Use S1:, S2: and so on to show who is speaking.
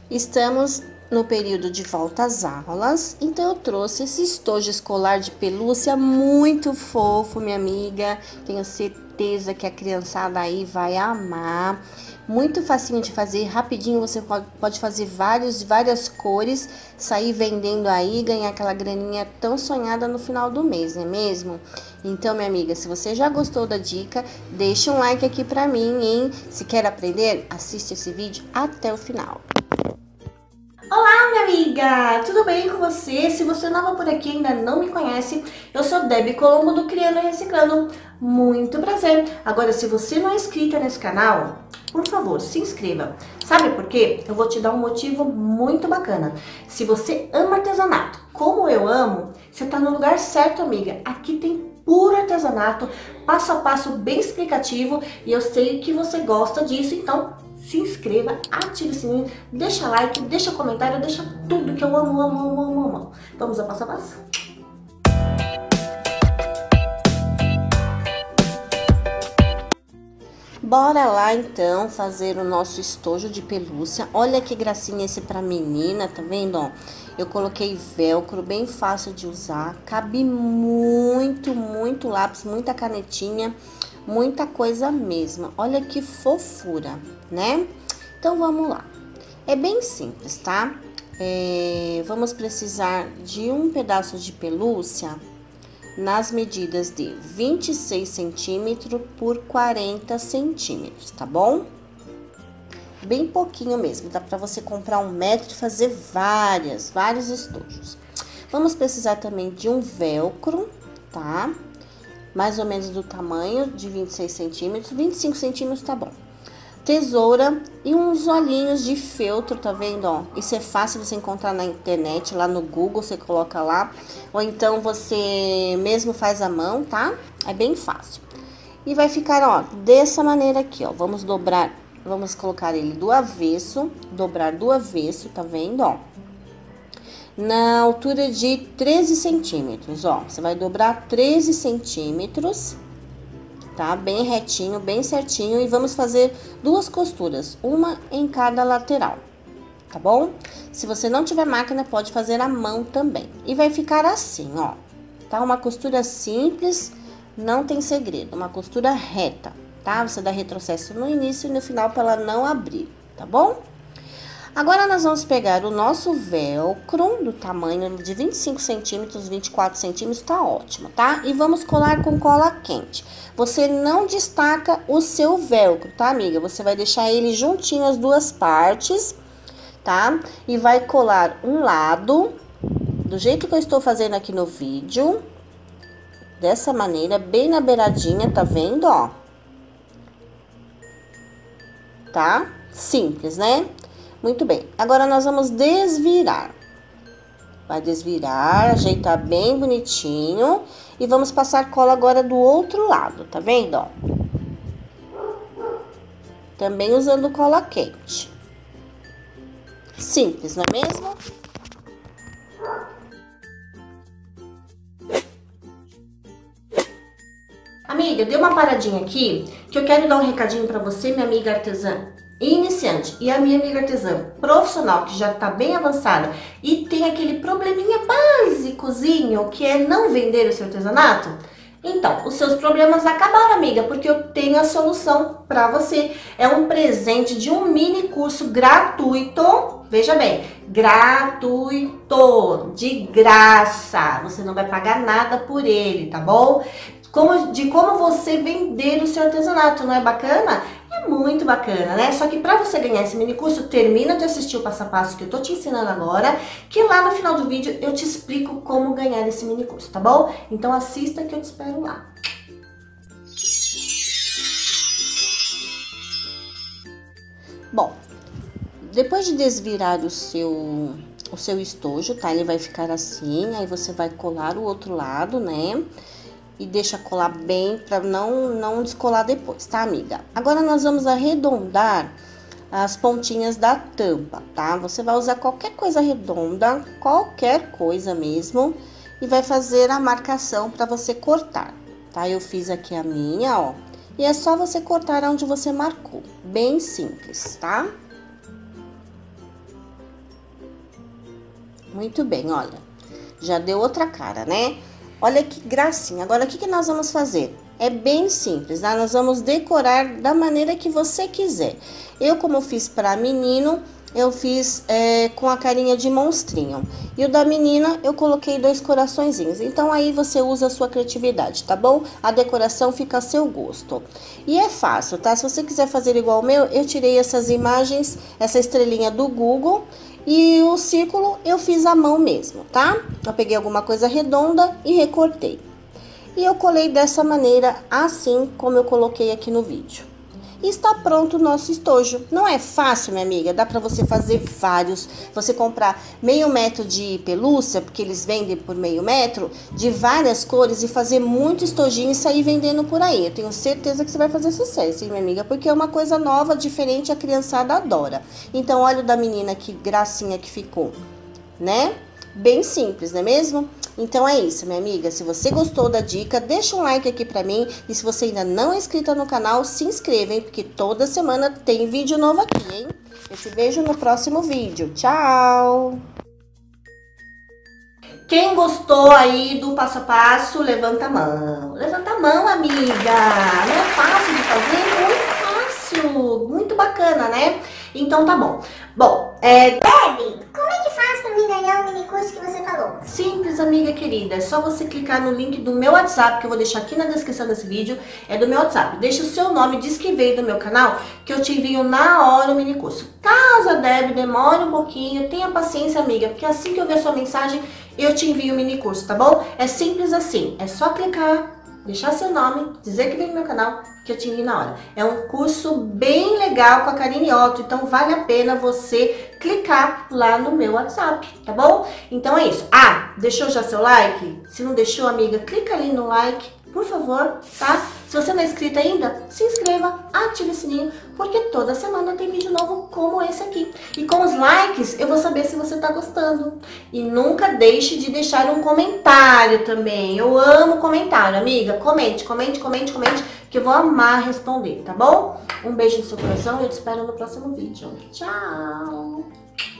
S1: Estamos no período de volta às aulas, então eu trouxe esse estojo escolar de pelúcia muito fofo, minha amiga. Tenho certeza que a criançada aí vai amar. Muito facinho de fazer, rapidinho você pode fazer várias cores, sair vendendo aí, ganhar aquela graninha tão sonhada no final do mês, não é mesmo? Então, minha amiga, se você já gostou da dica, deixa um like aqui pra mim, hein? Se quer aprender, assiste esse vídeo até o final.
S2: Olá, minha amiga! Tudo bem com você? Se você é nova por aqui e ainda não me conhece, eu sou Debbie Colombo do Criando e Reciclando. Muito prazer! Agora, se você não é inscrita nesse canal, por favor, se inscreva. Sabe por quê? Eu vou te dar um motivo muito bacana. Se você ama artesanato, como eu amo, você tá no lugar certo, amiga. Aqui tem puro artesanato, passo a passo bem explicativo, e eu sei que você gosta disso, então se inscreva, ative o sininho, deixa like, deixa comentário, deixa tudo que eu amo. Vamos ao passo a passo?
S1: Bora lá então fazer o nosso estojo de pelúcia. Olha que gracinha esse pra menina, tá vendo, ó? Eu coloquei velcro, bem fácil de usar, cabe muito lápis, muita canetinha, muita coisa mesmo. Olha que fofura, né? Então vamos lá. É bem simples, tá? Vamos precisar de um pedaço de pelúcia nas medidas de 26 centímetros por 40 centímetros, tá bom? Bem pouquinho mesmo, dá pra você comprar 1 metro e fazer vários estojos. Vamos precisar também de um velcro, tá? Mais ou menos do tamanho de 26 centímetros, 25 centímetros tá bom. Tesoura e uns olhinhos de feltro, tá vendo, ó? Isso é fácil você encontrar na internet, lá no Google, você coloca lá. Ou então você mesmo faz à mão, tá? É bem fácil. E vai ficar, ó, dessa maneira aqui, ó. Vamos dobrar, vamos colocar ele do avesso, dobrar do avesso, tá vendo, ó? Na altura de 13 centímetros, ó. Você vai dobrar 13 centímetros, tá? Bem retinho, bem certinho. E vamos fazer 2 costuras, uma em cada lateral, tá bom? Se você não tiver máquina, pode fazer à mão também. E vai ficar assim, ó, tá? Uma costura simples, não tem segredo, uma costura reta, tá? Você dá retrocesso no início e no final para ela não abrir, tá bom? Agora, nós vamos pegar o nosso velcro do tamanho de 25 centímetros, 24 centímetros, tá ótimo, tá? E vamos colar com cola quente. Você não destaca o seu velcro, tá, amiga? Você vai deixar ele juntinho as duas partes, tá? E vai colar um lado, do jeito que eu estou fazendo aqui no vídeo, dessa maneira, bem na beiradinha, tá vendo, ó? Tá? Simples, né? Muito bem, agora nós vamos desvirar. Vai desvirar, ajeitar bem bonitinho. E vamos passar cola agora do outro lado, tá vendo, ó? Também usando cola quente. Simples, não é mesmo?
S2: Amiga, dê uma paradinha aqui, que eu quero dar um recadinho pra você, minha amiga artesã iniciante, e a minha amiga artesã profissional, que já tá bem avançada e tem aquele probleminha básicozinho, que é não vender o seu artesanato. Então, os seus problemas acabaram, amiga, porque eu tenho a solução pra você. É um presente de um mini curso gratuito, veja bem, gratuito, de graça. Você não vai pagar nada por ele, tá bom? De como você vender o seu artesanato, não é bacana? É muito bacana, né? Só que para você ganhar esse mini curso, termina de assistir o passo a passo que eu tô te ensinando agora, que lá no final do vídeo eu te explico como ganhar esse mini curso, tá bom? Então assista que eu te espero lá.
S1: Bom, depois de desvirar o seu estojo, tá? Ele vai ficar assim, aí você vai colar o outro lado, né? E deixa colar bem para não descolar depois, tá, amiga? Agora nós vamos arredondar as pontinhas da tampa, tá? Você vai usar qualquer coisa redonda, qualquer coisa mesmo, e vai fazer a marcação para você cortar, tá? Eu fiz aqui a minha, ó, e é só você cortar onde você marcou, bem simples, tá? Muito bem, olha. Já deu outra cara, né? Olha que gracinha. Agora, o que nós vamos fazer? É bem simples, tá? Nós vamos decorar da maneira que você quiser. Eu, como fiz para menino, eu fiz com a carinha de monstrinho. E o da menina, eu coloquei 2 coraçõezinhos. Então, aí você usa a sua criatividade, tá bom? A decoração fica a seu gosto. E é fácil, tá? Se você quiser fazer igual o meu, eu tirei essas imagens, essa estrelinha do Google. E o círculo eu fiz à mão mesmo, tá? Eu peguei alguma coisa redonda e recortei. E eu colei dessa maneira, assim como eu coloquei aqui no vídeo. E está pronto o nosso estojo. Não é fácil, minha amiga? Dá pra você fazer vários. Você comprar meio metro de pelúcia, porque eles vendem por meio metro, de várias cores, e fazer muito estojinho e sair vendendo por aí. Eu tenho certeza que você vai fazer sucesso, hein, minha amiga? Porque é uma coisa nova, diferente, a criançada adora. Então, olha o da menina, que gracinha que ficou, né? Bem simples, não é mesmo? Então é isso, minha amiga. Se você gostou da dica, deixa um like aqui pra mim. E se você ainda não é inscrita no canal, se inscreva, hein? Porque toda semana tem vídeo novo aqui, hein? Eu te vejo no próximo vídeo. Tchau!
S2: Quem gostou aí do passo a passo, levanta a mão. Levanta a mão, amiga. Não é fácil de fazer? Muito fácil. Muito bacana, né? Então tá bom. Bom,
S3: Debbie, como é que faz pra mim ganhar o mini curso que você falou?
S2: simples, amiga querida. É só você clicar no link do meu WhatsApp, que eu vou deixar aqui na descrição desse vídeo. É do meu WhatsApp. Deixa o seu nome, diz que veio do meu canal, que eu te envio na hora o mini curso. Caso a Debbie demore um pouquinho, tenha paciência, amiga, porque assim que eu ver a sua mensagem, eu te envio o mini curso, tá bom? É simples assim. É só clicar, deixar seu nome, dizer que veio do meu canal, que eu te envio na hora. É um curso bem legal com a Karine Otto, então vale a pena você clicar lá no meu WhatsApp, tá bom? Então é isso. Ah, deixou já seu like? Se não deixou, amiga, clica ali no like, por favor, tá? Se você não é inscrito ainda, se inscreva, ative o sininho, porque toda semana tem vídeo novo como esse aqui. E com os likes, eu vou saber se você tá gostando. E nunca deixe de deixar um comentário também. Eu amo comentário, amiga. Comente, comente, comente, comente, que eu vou amar responder, tá bom? Um beijo no seu coração e eu te espero no próximo vídeo. Tchau!